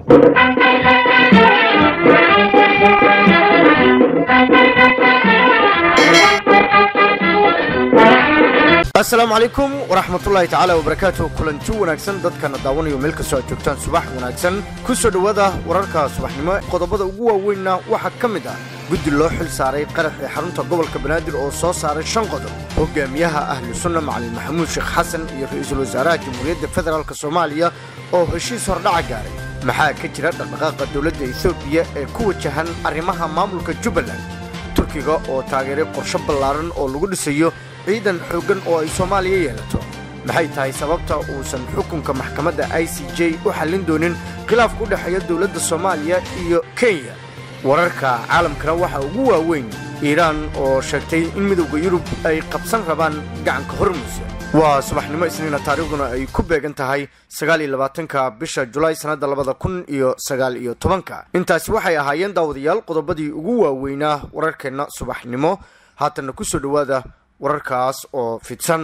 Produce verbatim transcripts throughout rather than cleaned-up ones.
السلام عليكم ورحمة الله تعالى وبركاته. كلنتو وناكسن دادكان داوانيو ميلك سو جوجتان صباح وناكسن كسو دوادا وراركا صباحنimo qodobada ugu waaweyna waxa kamid ah guddi loo xil saaray qaraxii xarunta gobolka Banaadir oo soo saaray shan qodob hogaamiyaha ahlu sunna macallin maxamuud sheekh xasan iyo ra'iisul wasaaraha jamhuuriyadda federaalka Soomaaliya oo heshiis hordhac gaaray maxaa ka jira dhaqdhaqaaqa dawladda Itoobiya ee ku wajahan arrimaha maamulka Jubbaland Turkiga oo taageeray qorshe ballaaran oo lagu dhisayo ciidan xoogan oo ay Soomaaliya yeelato maxay tahay sababta uu san xukunka maxkamadda I C J u xalin doonin khilaaf ku dhaxeeya dawladda Soomaaliya iyo Kenya wararka caalamkana waxa ugu waaweyn Iran oo sheegtay in midowga Yurub ay qabsan rabaan gacanka Hormuz waa subaxnimo isniina taariikhduna ay ku beegan tahay sagaal iyo labaatanka bisha July sanada labada kun iyo sagaal iyo tobanka intaasi waxay ahaayeen daawadayaal qodobadii ugu waaweynaa wararkeena subaxnimo haatan ku soo dhawaada wararkaas oo fidsan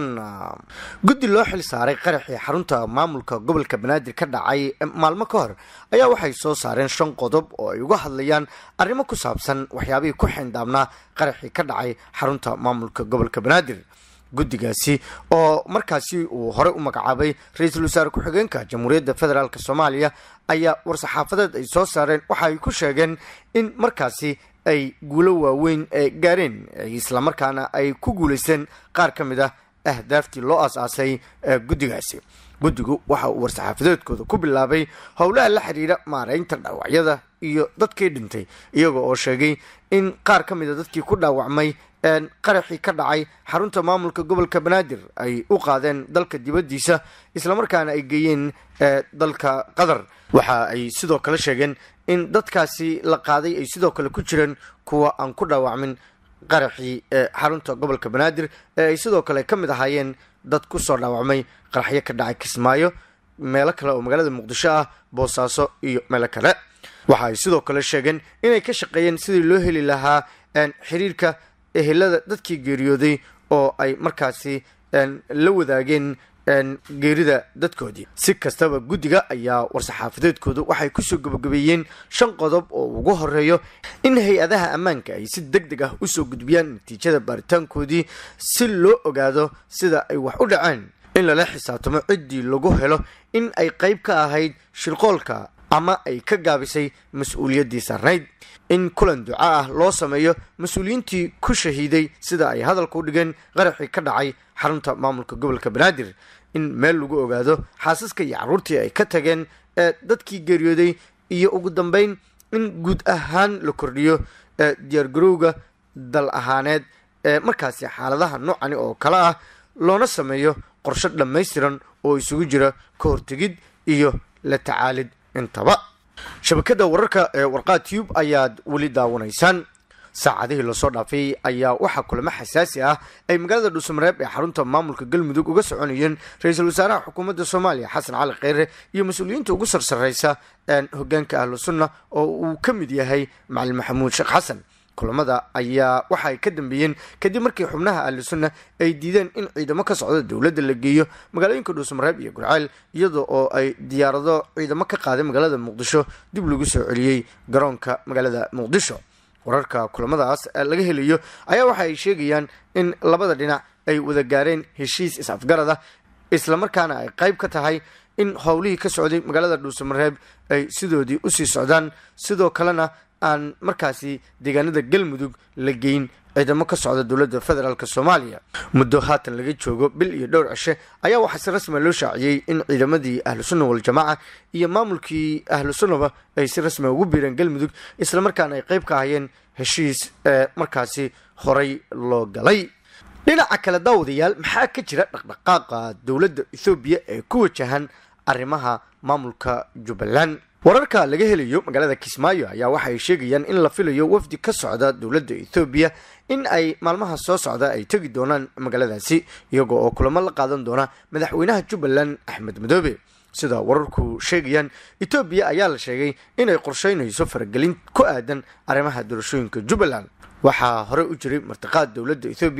guddi loo xil saaray qaraxii xarunta maamulka gobolka Banaadir ka dhacay maalmo ka hor ayaa waxay soo saareen shan qodob oo ay uga hadlayaan arrimo ku saabsan waxyaabihii ku xindaabnaa qaraxii ka dhacay xarunta maamulka gobolka Banaadir guddigaasi oo markaasi uu hore u magacaabay ra'iisul wasaare ku xigeenka jamhuuriyadda federaalka Soomaaliya ayaa war-saxaafadeed ay soo saareen waxa ay ku sheegeen in markaasi ay guulo waaweyn ee gaareen isla markaana ay ku guuleysteen qaar ka mid ah ahdaaftii loo aasaasay guddigaasi guddigu waxa uu war-saxaafadeedkooda ku bilaabay howlaha la xiriira maareynta dhaawacyada iyo dadkii dhintay iyaga oo sheegay in qaar ka mid ah dadkii ku dhaawacmay qaraxii ka dhacay xarunta maamulka gobolka Banaadir ay u qaadeen dalka dibadiisa isla markaana ay geeyeen dalka Qatar waxa ay sidoo kale sheegeen in dadkaasi la qaaday ay sidoo kale ku jireen kuwa aan ku dhaawacmin qaraxii xarunta gobolka Banaadir ee ay sidoo kale ka mid ahaayeen dad ku soo dhaawacmay qaraxyo ka dhacay Kismaayo meelo kale oo magaalada Muqdisho ah Boosaaso iyo meelo kale waxa ay sidoo kale sheegeen inay ka shaqeeyeen sidii loo heli lahaa xiriirka ehelada dadkii geeriyooday oo ay markaasi la wadaageen geerida dadkoodii si kastaba guddiga ayaa war-saxaafadeedkooda waxay ku soo gabagabeeyeen shan qodob oo ugu horeeyo in hay-adaha ammaanka ay si degdeg ah u soo gudbiyaan natiijada baaritaankoodii si loo ogaado sida ay wax u dhaceen in lala xisaabtamo ciddii lagu helo in ay qayb ka ahayd shirqoolka ama ay ka gaabisay mas'uuliyaddii sarnayd in kulan duca ah loo sameeyo mas'uuliyiintii ku shahiiday sida ay hadalku dhigeen qaraxii ka dhacay xarunta maamulka gobolka Banaadir in meel lagu ogaado xaasaska iyo carruurtii ay ka tageen ee dadkii geeriyooday iyo ugu dambeyn in guud ahaan la kordhiyo diyaargarowga dal ahaaneed ee markaasi xaaladaha noocani oo kale ah loona sameeyo qorshe dhammaystiran oo isugu jira ka hortegid iyo la tacaalid intaba shabakada wararka ee warqaad tube ayaad weli daawanaysaan saacadihii la soo dhaafay ayaa waxa kulamo xasaasi ah ay magaalada Dhuusamareeb ee xarunta maamulka Galmudug uga soconayeen ra'iisul wasaaraha xukuumadda Soomaaliya Xasan Cali Kheyre iyo mas'uuliyiinta ugu sarsareysa ee hoggaanka ahlu sunna oo uu ka mid yahay macallin maxamuud sheekh xasan kulamada ayaa waxa ay ka dambeeyeen kadib markii xubnaha ahlu sunna ay diideen in ciidamo ka socda dawladda la geeyo magaalooyinka Dhuusamareeb iyo Gurceel iyadoo oo ay diyaarado ciidamo ka qaaday magaalada Muqdisho dib lagu soo celiyay garoonka magaalada Muqdisho wararka kulamadaas laga helayo ayaa waxa ay sheegayaan in labada dhinac ay wada gaareen heshiis is-afgarad ah isla markaana ay qayb ka tahay in howlihii ka socday magaalada Dhuusamareeb ay sidoodii u sii socdaan sidoo kalena aan markaasi deegaanada Galmudug la geyn ciidamo ka socda dawladda federaalka Soomaaliya muddo haatan laga joogo bil iyo dhowr cishe ayaa waxa si rasmi loo shaaciyay in ciidamadii ahlu sunna wal jamaa iyo maamulkii ahlu sunnaba ay si rasmi ugu biireen Galmudug isla markaana ay qayb ka hayeen heshiis markaasi horay loo galay dhinaca kale daawadayaal maxaa ka jira dhaqdhaqaaqa dawladda Itoobiya ee ku wajahan arrimaha maamulka Jubbaland wararka laga helayo magaalada Kismaayo ayaa waxa ay sheegayaan in la filayo wafdi ka socda dawladda Itoobiya in ay maalmaha soo socda ay tagi doonaan magaaladaasi iyagoo oo kulamo la qaadan doona madaxweynaha Jubbaland Axmed Madoobe sida wararku sheegayaan Itoobiya ayaa la sheegay in ay qorsheynayso faragelin ku aadan arrimaha doorashooyinka Jubbaland waxa hore u jiray martiqaad dawladda Itoobiya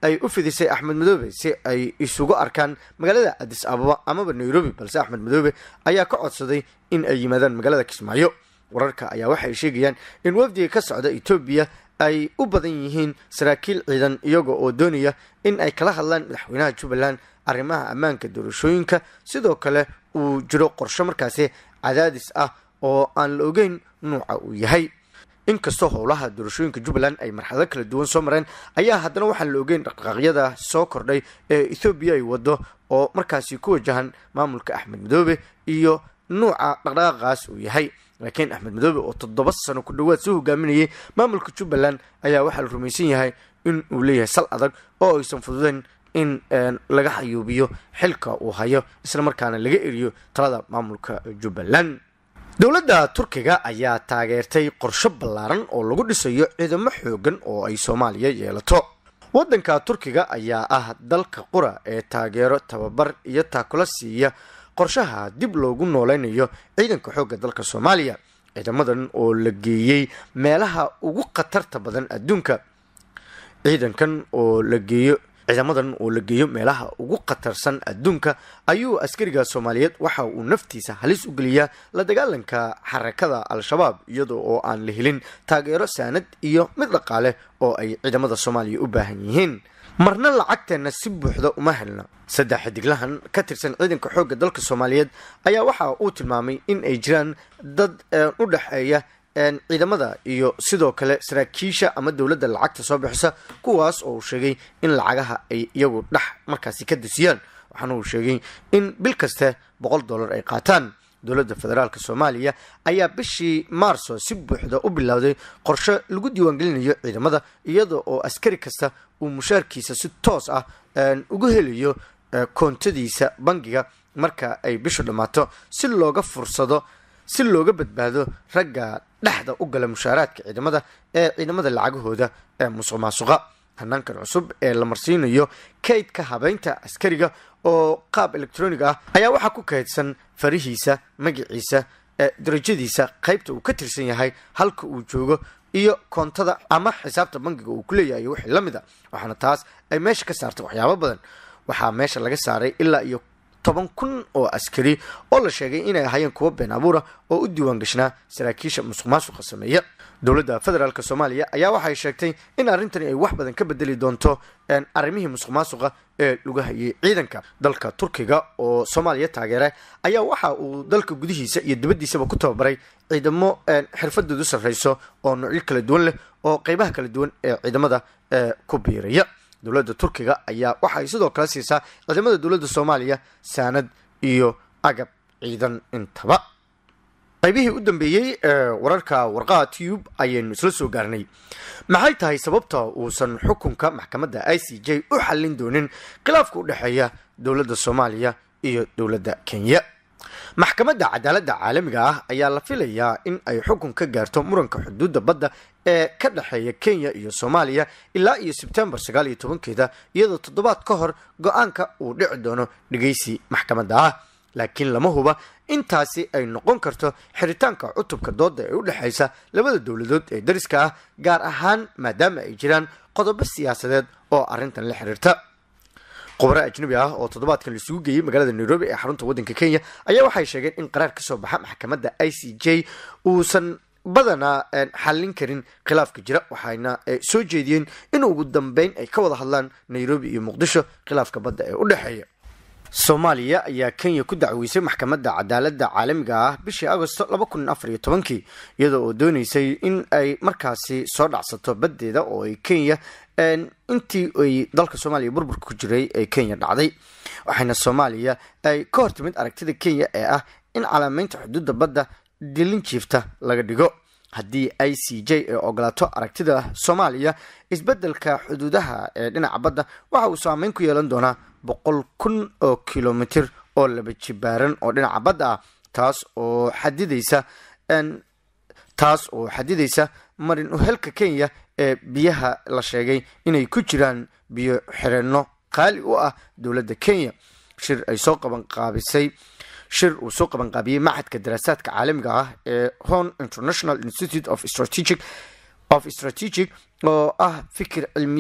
ay u fidisay Axmed Madoobe si ay isugu arkaan magaalada Addis Ababa ama Nairobi, balse Axmed Madoobe ayaa ka codsaday in ay yimaadaan magaalada Kismaayo. wararka ayaa waxay sheegayaan in wafdiga ka socda Ethiopia ay u badan yihiin saraakiil ciidan iyaga oo doonaya in ay kala hadlaan madaxweynaha Jubbaland arrimaha ammaanka doorashooyinka, sidoo kale uu jiro qorshe markaasi cadaadis ah oo aan la ogeyn nuuca uu yahay. inkastoo howlaha doorashooyinka Jubbaland ay marxalado kala duwan soo mareen, ayaa haddana waxaan la ogeyn dhaqdhaqaaqyada soo kordhay ee Ethiopia ay wado oo markaasi ku wajahan maamulka Axmed Madoobe iyo nuuca dhaqdhaqaaqaas uu yahay. laakiin Axmed Madoobe oo toddoba sano ku dhawaad soo hogaaminayay maamulka Jubbaland ayaa waxaa la rumaysan yahay in uu leeyahay sal adag oo aysan fududayn in laga xayuubiyo xilka uu hayo isla markaana laga eriyo talada maamulka Jubbaland. dowladda Turkiga ayaa taageertay qorshe ballaaran oo lagu dhisayo ciidamo xoogan oo ay Soomaaliya yeelato. waddanka Turkiga ayaa ah dalka qura ee taageero tababar iyo taakula siiya qorshaha dib loogu nooleynayo ciidanka xoogga dalka Soomaaliya. ciidamadan oo la geeyay meelaha ugu khatarta badan adduunka ciidankan oo la geeyo ciidamadan oo la geeyo meelaha ugu khatarsan adduunka ayuu askariga Soomaaliyeed waxa uu naftiisa halis u geliyaa la dagaalanka xarakada Al-Shabaab iyadoo oo aan la helin taageero saanad iyo mid dhaqaale oo ay ciidamada Soomaaliya u baahan yihiin. marna lacagteena si buuxda uma helna. saddex xidiglahan ka tirsan ciidanka xoogga dalka Soomaaliyeed ayaa waxa uu tilmaamay in ay jiraan dad u dhaxeeya ciidamada iyo sidoo kale saraakiisha ama dowladda lacagta soo bixisa, kuwaas oo sheegay in lacagaha ay iyagu dhax markaasi ka dusiyaan. waxaana uu sheegay in bil kasta boqol dollar ay qaataan. dowladda federaalka Soomaaliya ayaa bishii Maarso si buuxda u bilowday qorshe lagu diiwaangelinayo ciidamada iyadoo oo askari kasta uu mushaarkiisa si toos ah ugu helayo koontadiisa bangiga marka ay bishu dhamaato si looga fursado si looga badbaado ragga dhaxda u gala mushaaraadka ciidamada ee ciidamada lacagahooda ee musuqmaasuqa. hanaankan cusub ee la marsiinayo kaydka habeynta askariga oo qaab electronic ah ayaa waxaa ku kaydsan farihiisa, magaciisa, darajadiisa, qaybta uu ka tirsan yahay, halka uu joogo iyo koontada ama xisaabta bangiga uu ku leeyahay wixii la mid ah. waxaana taas ay meesha ka saartay waxyaabo badan. waxaa meesha laga saaray ilaa iyo toban kun oo askari oo la sheegay inay ahaayeen kuwa been abuura oo u diiwaan gashnaa saraakiisha musuqmaasuqa sameeya. dowladda federaalka Soomaaliya ayaa waxay sheegtay in arrintani ay wax badan ka bedeli doonto arrimihii musuqmaasuqa ee lagu hayay ciidanka. dalka Turkiga oo Soomaaliya taageeray ayaa waxa uu dalka gudihiisa iyo dibaddiisaba ku tababaray ciidamo xirfadoodu sarreyso oo noocyo kala duwan leh oo qaybaha kala duwan ee ciidamada ku biiraya. dowladda Turkiga ayaa waxay sidoo kale siisaa ciidamada dowladda Soomaaliya saanad iyo agab ciidan intaba. qaybihii u dambeeyay ee wararka warqaha Tube ayaynu isla soo gaarnay. maxay tahay sababta uusan xukunka maxkamadda I C J u xallin doonin khilaafka u dhaxeeya dowladda Soomaaliya iyo dowladda Kenya? maxkamadda cadaaladda caalamiga ah ayaa la filayaa in ay xukun ka gaarto muranka xuduudda badda ee ka dhaxeeya Kenya iyo Soomaaliya ilaa iyo September sagaal iyo tobankeeda, iyadoo toddobaad ka hor go'aanka uu dhici doono dhageysi maxkamadda ah. laakiin lama huba intaasi ay noqon karto xiritaanka cutubka dooda ee u dhaxaysa labada dowladood ee dariska ah, gaar ahaan maadaama ay jiraan qodobo siyaasadeed oo arrintan la xiriirta. khubaro ajnabi ah oo toddobaadkan la isugu geeyay magaalada Nairobi ee xarunta waddanka Kenya ayaa waxay sheegeen in qaraar ka soo baxa maxkamadda I C J uusan badanaa xallin karin khilaafka jira, waxayna soo jeediyeen in ugu dambeyn ay ka wada hadlaan Nairobi iyo Muqdisho khilaafka badda ee u dhaxeeya. Soomaaliya ayaa Kenya ku dacweysay maxkamadda cadaaladda caalamiga ah bishii Agoosto laba kun afar iyo toban iyadoo oo doonaysay in ay markaasi soo dhacsato baddeeda oo ay Kenya intii ay dalka Soomaaliya burburka ku jiray ay Kenya dhacday. waxayna Soomaaliya ay ka hortimid aragtida Kenya ee ah in calaamaynta xuduudda badda dilin jiifta laga dhigo. haddii I C J ay ogolaato aragtida Soomaaliya, isbeddelka xuduudaha ee dhinaca badda waxa uu saameyn ku yeelan doonaa boqol kun oo kilomitir oo laba jibaaran oo dhinaca badda ah, taas oo xadidaysa taas oo xadidaysa marin u helka Kenya ee biyaha la sheegay inay ku jiraan biyo xireenno qaali u ah dowladda Kenya. shir ay soo qaban qaabisay shir uu soo qaban qaabiyay macadka daraasaadka caalamiga ah ee Horn International Institute of Strategic of Strategic oo ah fikir cilmi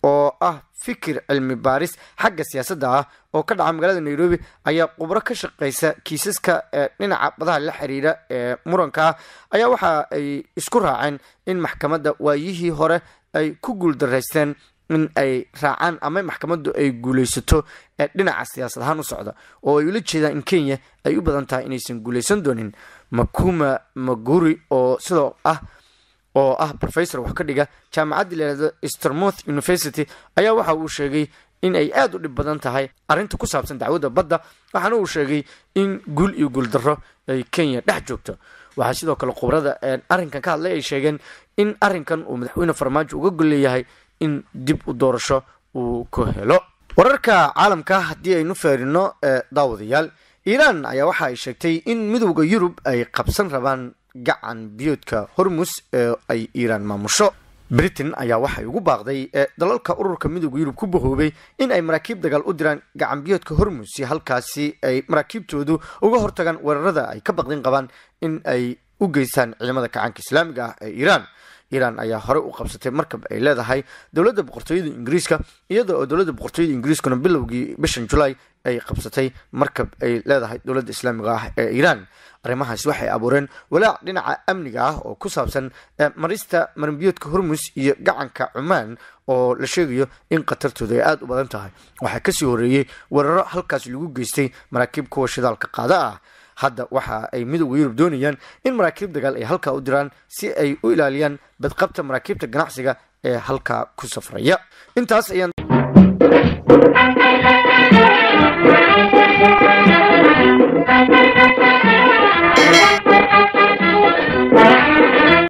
oo ah fikir cilmi baaris xagga siyaasadda ah oo ka dhaca magaalada Nairobi ayaa khubaro ka shaqeysa kiisaska dhinaca badaha la xiriira ee muranka ayaa waxa ay isku raaceen in maxkamadda waayihii hore ay ku guuldareysteen in ay raacaan ama maxkamaddu ay guuleysato dhinaca siyaasad ahaan u socda oo ay ula jeedaan in Kenya ay u badan tahay inaysan guuleysan doonin. Makuma Maguri oo sidoo ah oo ah professor wax ka dhiga jaamacadda leedahay Stermouth University ayaa waxa uu sheegay in ay aad u dhib badan tahay arinta ku saabsan dacwadda badda, waxaana uu sheegay in guul iyo guul darro ay Kenya dhex joogto. waxa sidoo kale khubarada arrinkan ka hadlay ay sheegeen in arrinkan uu madaxweyne Farmaajo uga gol leeyahay in dib u doorasho uu ku helo. wararka caalamka haddii aynu fiirino daawadayaal, Iran ayaa waxa ay sheegtay in midowga Yurub ay qabsan rabaan gacan biyoodka Hormuz ee ay Iran maamusho. Britain ayaa waxay ugu baaqday dalalka ururka midowga Yurub ku bahoobay in ay maraakiib dagaal u diraan gacan biyoodka Hormuz si halkaasi ay maraakiibtoodu uga hortagaan weerarada ay ka baqdin qabaan in ay u geystaan ciidamada kacaanka Islaamiga ah ee Iran. Iran ayaa hore u qabsatay markab ay leedahay dawladda boqortooyada Ingiriiska, iyadoo oo dawladda boqortooyada Ingiriiskuna bilowgii bishan July ay qabsatay markab ay leedahay dawladda Islaamiga ah ee Iran. arrimahaas waxay abuureen walaac dhinaca amniga ah oo ku saabsan marista marinbiyoodka Hormuz iyo gacanka Oman oo la sheegayo in qatartooda ay aad u badan tahay. waxaa kasii horeeyay weeraro halkaas lagu geystay maraakiib kuwa shidaalka qaada ah. hadda waxa ay midowga Yurub doonayaan in maraakiib dagaal ay halka u diraan si ay u ilaaliyaan badqabta maraakiibta ganacsiga ee halka ku safraya. intaas ayaan